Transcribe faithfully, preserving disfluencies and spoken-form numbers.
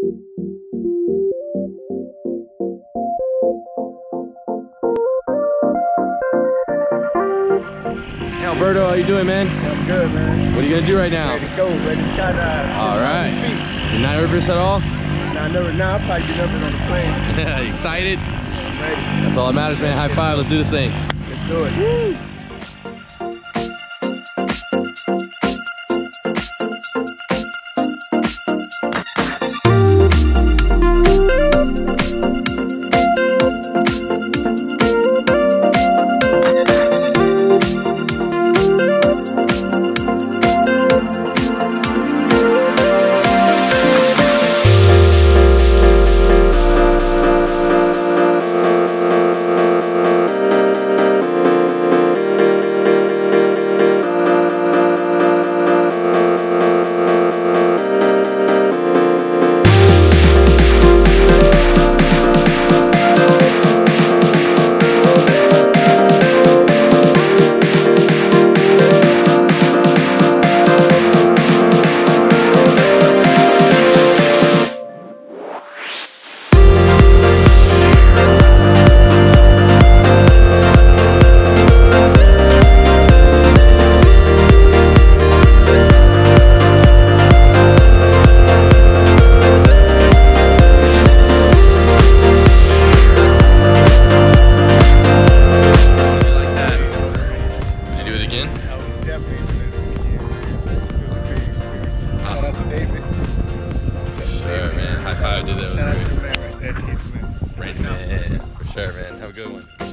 Hey Alberto, how you doing, man? I'm good, man. What are you gonna do right now? Ready to go, ready to skydive. All right. You're not nervous at all? Nah, never, nah, I'll probably get nervous on the plane. Excited? I'm ready. That's all that matters, man. High five, let's do this thing. Let's do it. Woo! High five, dude. That was great. Right, man. For sure, man. Have a good one.